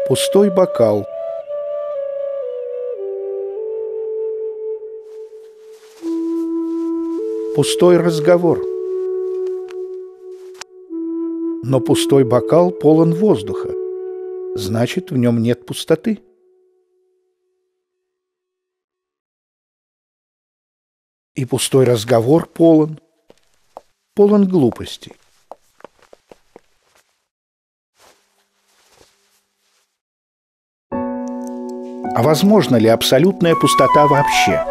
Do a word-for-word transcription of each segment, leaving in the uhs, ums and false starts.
Пустой бокал. Пустой разговор. Но пустой бокал полон воздуха. Значит, в нем нет пустоты. И пустой разговор полон, полон глупостей. А возможно ли абсолютная пустота вообще?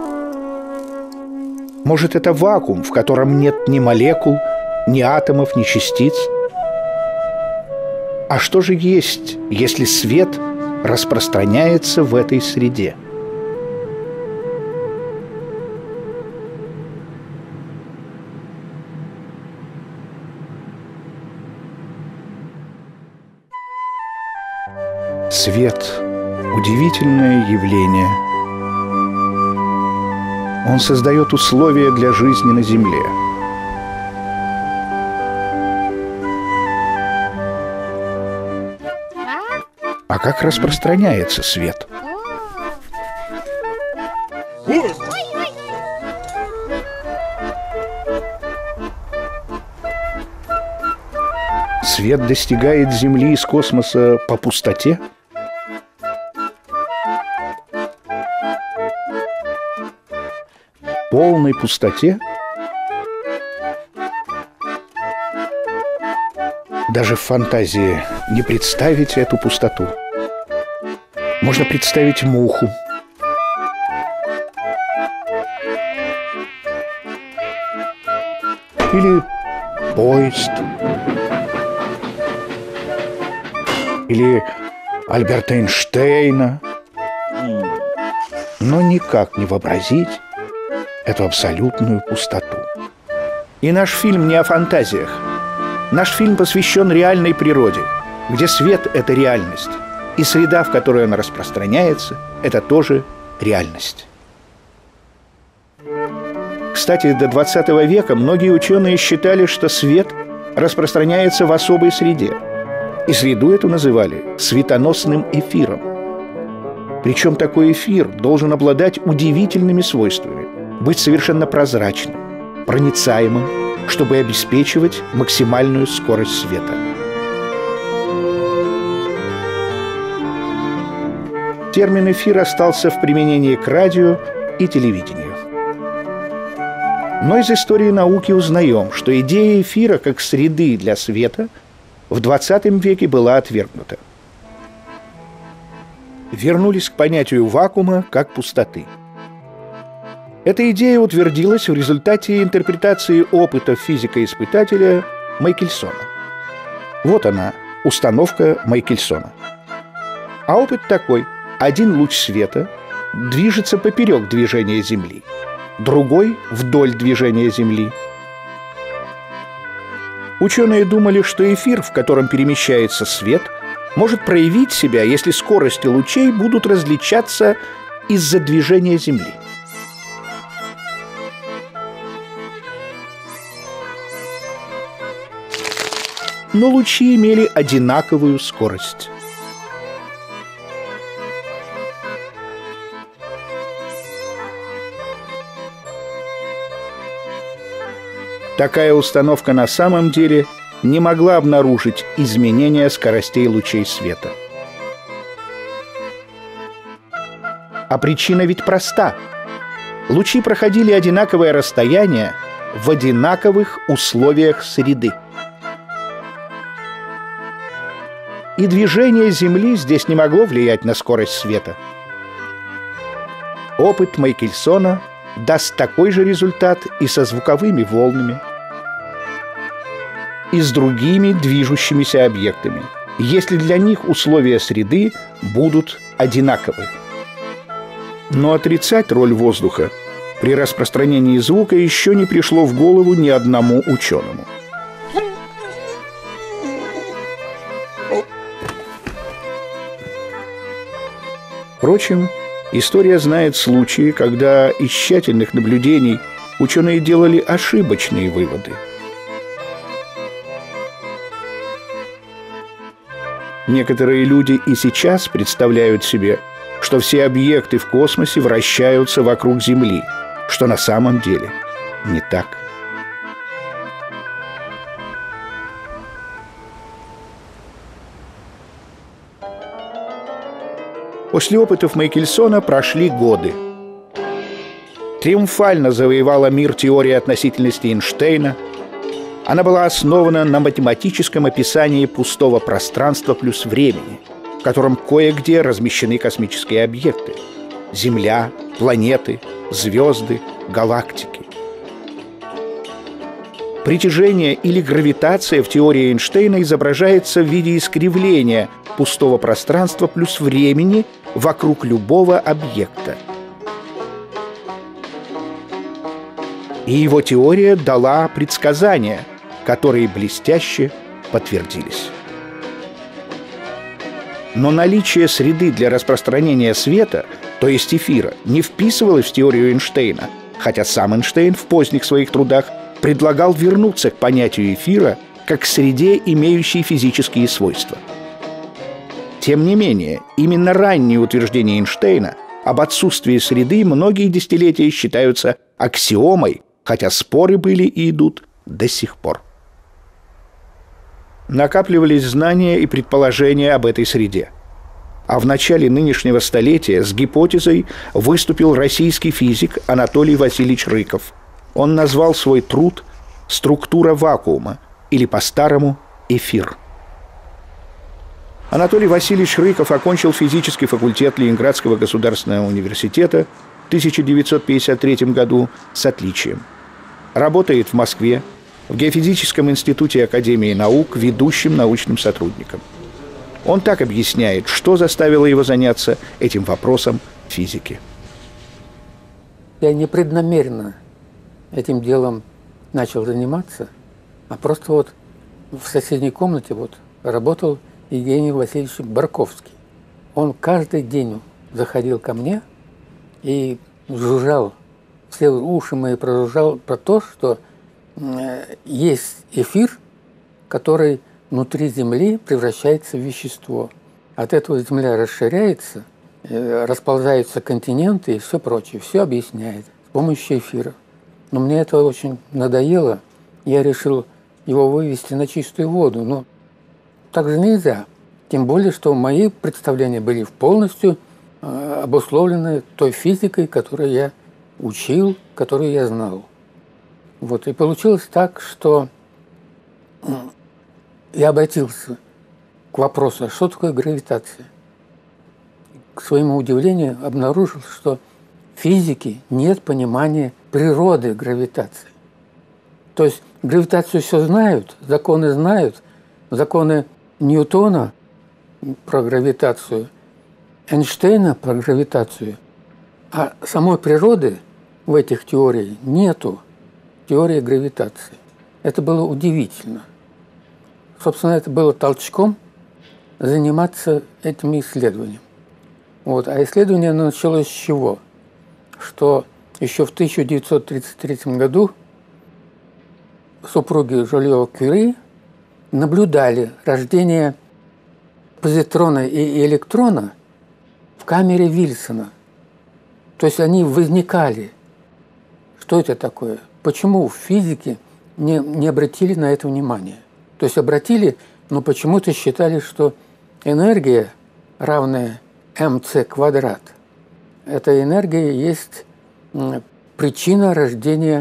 Может, это вакуум, в котором нет ни молекул, ни атомов, ни частиц? А что же есть, если свет распространяется в этой среде? Свет – удивительное явление. Он создает условия для жизни на Земле. А как распространяется свет? Свет достигает Земли из космоса по пустоте? Полной пустоте? Даже в фантазии не представить эту пустоту. Можно представить муху. Или поезд. Или Альберта Эйнштейна. Но никак не вообразить эту абсолютную пустоту. И наш фильм не о фантазиях. Наш фильм посвящен реальной природе, где свет – это реальность, и среда, в которой он распространяется, это тоже реальность. Кстати, до двадцатого века многие ученые считали, что свет распространяется в особой среде, и среду эту называли светоносным эфиром. Причем такой эфир должен обладать удивительными свойствами, быть совершенно прозрачным, проницаемым, чтобы обеспечивать максимальную скорость света. Термин «эфир» остался в применении к радио и телевидению. Но из истории науки узнаем, что идея эфира как среды для света в двадцатом веке была отвергнута. Вернулись к понятию вакуума как пустоты. Эта идея утвердилась в результате интерпретации опыта физика-испытателя Микельсона. Вот она, установка Микельсона. А опыт такой. Один луч света движется поперек движения Земли, другой – вдоль движения Земли. Ученые думали, что эфир, в котором перемещается свет, может проявить себя, если скорости лучей будут различаться из-за движения Земли. Но лучи имели одинаковую скорость. Такая установка на самом деле не могла обнаружить изменения скоростей лучей света. А причина ведь проста. Лучи проходили одинаковое расстояние в одинаковых условиях среды. И движение Земли здесь не могло влиять на скорость света. Опыт Микельсона даст такой же результат и со звуковыми волнами, и с другими движущимися объектами, если для них условия среды будут одинаковы. Но отрицать роль воздуха при распространении звука еще не пришло в голову ни одному ученому. Впрочем, история знает случаи, когда из тщательных наблюдений ученые делали ошибочные выводы. Некоторые люди и сейчас представляют себе, что все объекты в космосе вращаются вокруг Земли, что на самом деле не так. После опытов Микельсона прошли годы. Триумфально завоевала мир теория относительности Эйнштейна. Она была основана на математическом описании пустого пространства плюс времени, в котором кое-где размещены космические объекты – Земля, планеты, звезды, галактики. Притяжение или гравитация в теории Эйнштейна изображается в виде искривления пустого пространства плюс времени вокруг любого объекта. И его теория дала предсказания, которые блестяще подтвердились. Но наличие среды для распространения света, то есть эфира, не вписывалось в теорию Эйнштейна, хотя сам Эйнштейн в поздних своих трудах предлагал вернуться к понятию эфира как к среде, имеющей физические свойства. Тем не менее, именно ранние утверждения Эйнштейна об отсутствии среды многие десятилетия считаются аксиомой, хотя споры были и идут до сих пор. Накапливались знания и предположения об этой среде. А в начале нынешнего столетия с гипотезой выступил российский физик Анатолий Васильевич Рыков. Он назвал свой труд «Структура вакуума» или по-старому «эфир». Анатолий Васильевич Рыков окончил физический факультет Ленинградского государственного университета в тысяча девятьсот пятьдесят третьем году с отличием. Работает в Москве в Геофизическом институте Академии наук ведущим научным сотрудником. Он так объясняет, что заставило его заняться этим вопросом физики. Я непреднамеренно этим делом начал заниматься, а просто вот в соседней комнате вот работал Евгений Васильевич Барковский. Он каждый день заходил ко мне и жужжал, все уши мои прожужжал про то, что есть эфир, который внутри Земли превращается в вещество. От этого Земля расширяется, расползаются континенты и все прочее. Все объясняет с помощью эфира. Но мне это очень надоело. Я решил его вывести на чистую воду. Но так же нельзя. Тем более, что мои представления были полностью обусловлены той физикой, которую я учил, которую я знал. Вот. И получилось так, что я обратился к вопросу, а что такое гравитация? К своему удивлению обнаружил, что в физике нет понимания природы гравитации. То есть гравитацию все знают, законы знают, законы Ньютона про гравитацию, Эйнштейна про гравитацию, а самой природы в этих теориях нету, теории гравитации. Это было удивительно. Собственно, это было толчком заниматься этим исследованием. Вот. А исследование началось с чего? Что еще в тысяча девятьсот тридцать третьем году супруги Жольё-Кюри наблюдали рождение позитрона и электрона в камере Вильсона. То есть они возникали. Что это такое? Почему в физике не, не обратили на это внимание? То есть обратили, но почему-то считали, что энергия, равная эм цэ квадрат, эта энергия есть причина рождения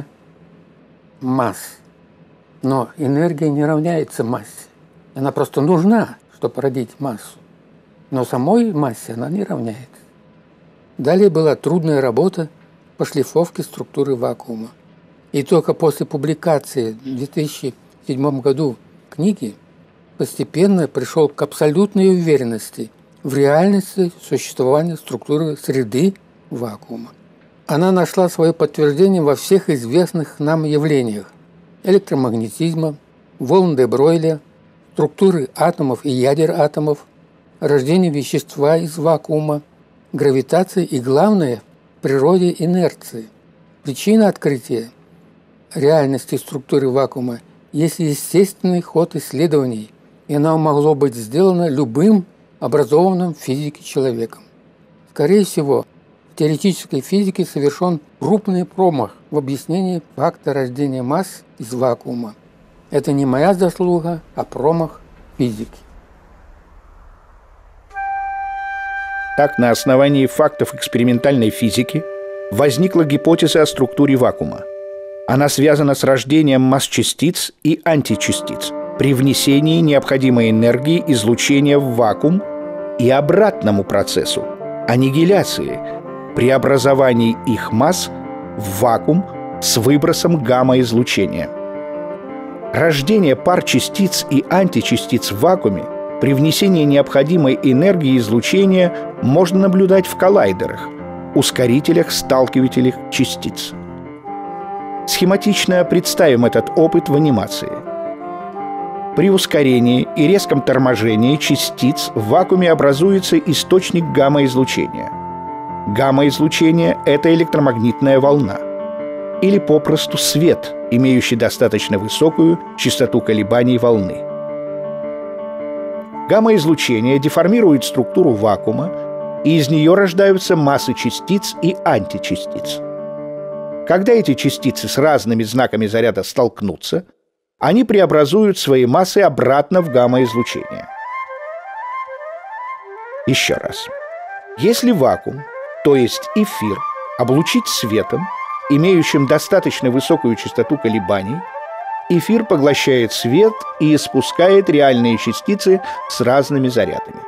масс. Но энергия не равняется массе. Она просто нужна, чтобы родить массу. Но самой массе она не равняется. Далее была трудная работа по шлифовке структуры вакуума. И только после публикации в две тысячи седьмом году книги постепенно пришел к абсолютной уверенности в реальности существования структуры среды вакуума. Она нашла свое подтверждение во всех известных нам явлениях: электромагнетизма, волн де Бройля, структуры атомов и ядер атомов, рождения вещества из вакуума, гравитации и, главное, в природе инерции. Причина открытия реальности структуры вакуума есть естественный ход исследований и оно могло быть сделано любым образованным в физике человеком. Скорее всего, в теоретической физике совершен крупный промах в объяснении факта рождения масс из вакуума. Это не моя заслуга, а промах физики. Так, на основании фактов экспериментальной физики возникла гипотеза о структуре вакуума. Она связана с рождением масс-частиц и античастиц при внесении необходимой энергии излучения в вакуум и обратному процессу – аннигиляции, преобразовании их масс в вакуум с выбросом гамма-излучения. Рождение пар частиц и античастиц в вакууме при внесении необходимой энергии излучения можно наблюдать в коллайдерах, ускорителях-сталкивателях частиц. Схематично представим этот опыт в анимации. При ускорении и резком торможении частиц в вакууме образуется источник гамма-излучения. Гамма-излучение – это электромагнитная волна, или попросту свет, имеющий достаточно высокую частоту колебаний волны. Гамма-излучение деформирует структуру вакуума, и из нее рождаются массы частиц и античастиц. Когда эти частицы с разными знаками заряда столкнутся, они преобразуют свои массы обратно в гамма-излучение. Еще раз. Если вакуум, то есть эфир, облучить светом, имеющим достаточно высокую частоту колебаний, эфир поглощает свет и испускает реальные частицы с разными зарядами.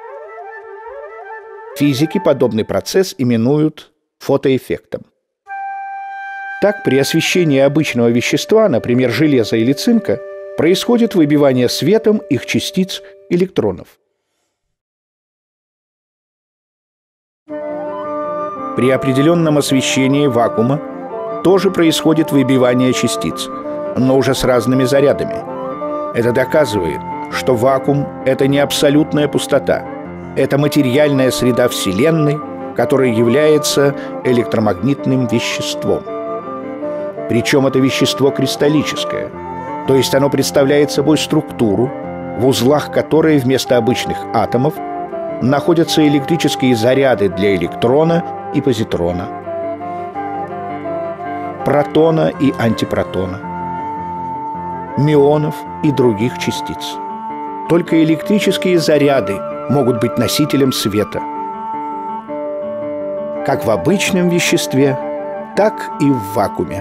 Физики подобный процесс именуют фотоэффектом. Так, при освещении обычного вещества, например, железа или цинка, происходит выбивание светом их частиц электронов. При определенном освещении вакуума тоже происходит выбивание частиц, но уже с разными зарядами. Это доказывает, что вакуум – это не абсолютная пустота. Это материальная среда Вселенной, которая является электромагнитным веществом. Причем это вещество кристаллическое, то есть оно представляет собой структуру, в узлах которой вместо обычных атомов находятся электрические заряды для электрона и позитрона, протона и антипротона, мюонов и других частиц. Только электрические заряды могут быть носителем света. Как в обычном веществе, так и в вакууме.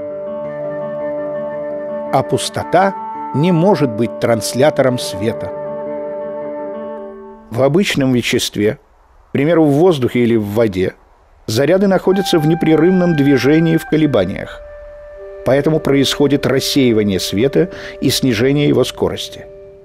А пустота не может быть транслятором света. В обычном веществе, к примеру, в воздухе или в воде, заряды находятся в непрерывном движении в колебаниях. Поэтому происходит рассеивание света и снижение его скорости.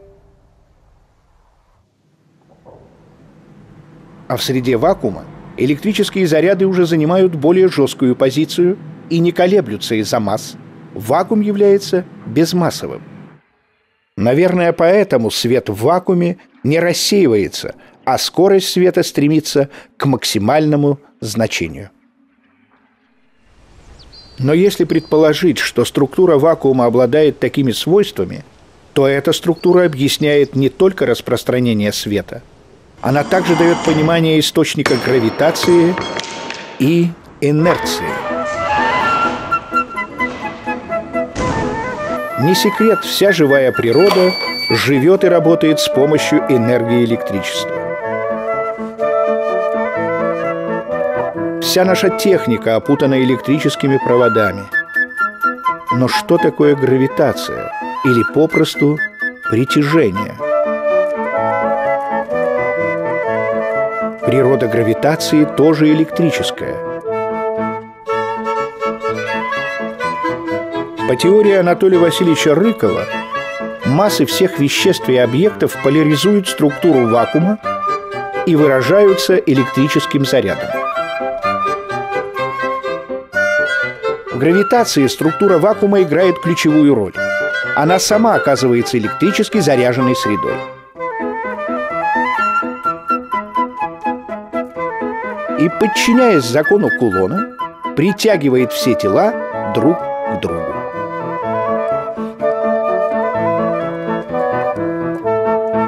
А в среде вакуума электрические заряды уже занимают более жесткую позицию и не колеблются из-за масс. Вакуум является безмассовым. Наверное, поэтому свет в вакууме не рассеивается, а скорость света стремится к максимальному значению. Но если предположить, что структура вакуума обладает такими свойствами, то эта структура объясняет не только распространение света, она также дает понимание источника гравитации и инерции. Не секрет, вся живая природа живет и работает с помощью энергии электричества. Вся наша техника опутана электрическими проводами. Но что такое гравитация? Или попросту притяжение? Природа гравитации тоже электрическая. По теории Анатолия Васильевича Рыкова, массы всех веществ и объектов поляризуют структуру вакуума и выражаются электрическим зарядом. В гравитации структура вакуума играет ключевую роль. Она сама оказывается электрически заряженной средой. И, подчиняясь закону Кулона, притягивает все тела друг к другу.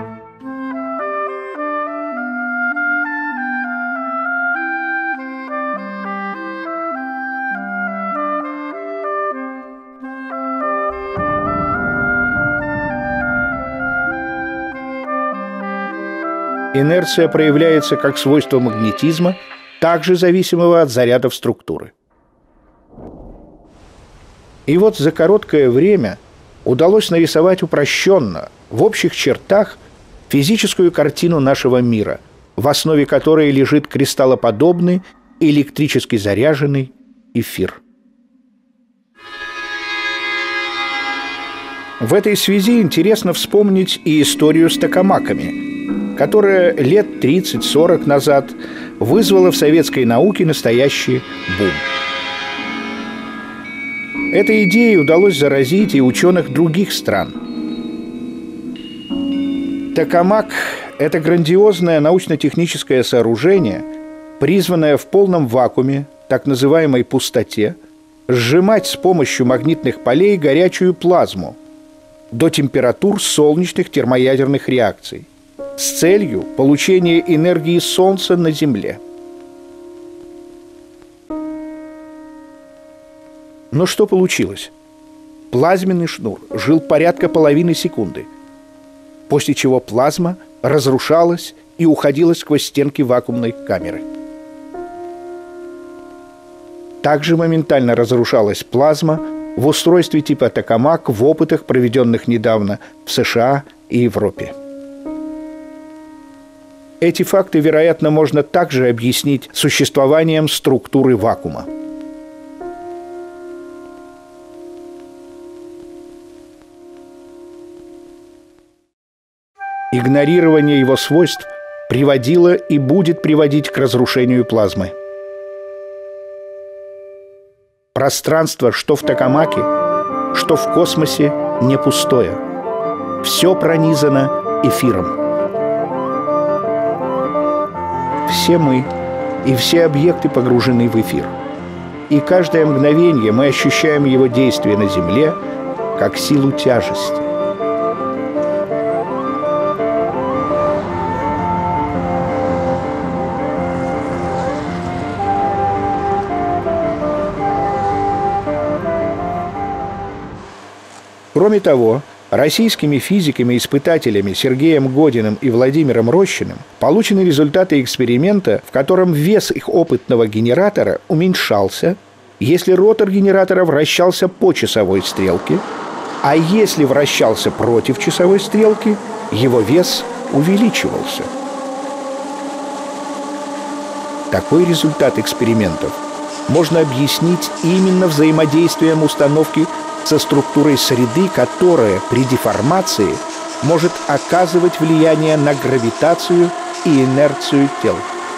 инерция проявляется как свойство магнетизма, также зависимого от зарядов структуры. И вот за короткое время удалось нарисовать упрощенно, в общих чертах, физическую картину нашего мира, в основе которой лежит кристаллоподобный, электрически заряженный эфир. В этой связи интересно вспомнить и историю с токамаками, которая лет тридцать-сорок назад вызвала в советской науке настоящий бум. Этой идеей удалось заразить и ученых других стран. Токамак – это грандиозное научно-техническое сооружение, призванное в полном вакууме, так называемой пустоте, сжимать с помощью магнитных полей горячую плазму до температур солнечных термоядерных реакций с целью получения энергии Солнца на Земле. Но что получилось? Плазменный шнур жил порядка половины секунды, после чего плазма разрушалась и уходила сквозь стенки вакуумной камеры. Также моментально разрушалась плазма в устройстве типа токамак в опытах, проведенных недавно в США и Европе. Эти факты, вероятно, можно также объяснить существованием структуры вакуума. Игнорирование его свойств приводило и будет приводить к разрушению плазмы. Пространство, что в токамаке, что в космосе, не пустое. Все пронизано эфиром. Все мы и все объекты погружены в эфир. И каждое мгновение мы ощущаем его действие на Земле как силу тяжести. Кроме того, российскими физиками-испытателями Сергеем Годиным и Владимиром Рощиным получены результаты эксперимента, в котором вес их опытного генератора уменьшался, если ротор генератора вращался по часовой стрелке, а если вращался против часовой стрелки, его вес увеличивался. Такой результат экспериментов можно объяснить именно взаимодействием установки со структурой среды, которая при деформации может оказывать влияние на гравитацию и инерцию тел.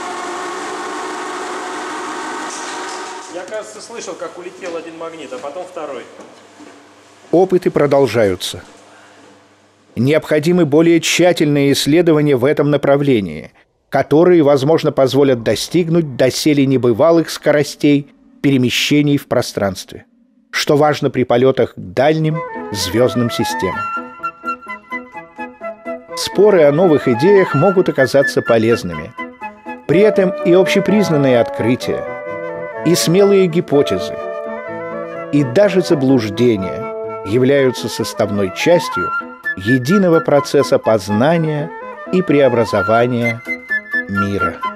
Я, кажется, слышал, как улетел один магнит, а потом второй. Опыты продолжаются. Необходимы более тщательные исследования в этом направлении, которые, возможно, позволят достигнуть доселе небывалых скоростей перемещений в пространстве, что важно при полетах к дальним звездным системам. Споры о новых идеях могут оказаться полезными. При этом и общепризнанные открытия, и смелые гипотезы, и даже заблуждения являются составной частью единого процесса познания и преобразования мира.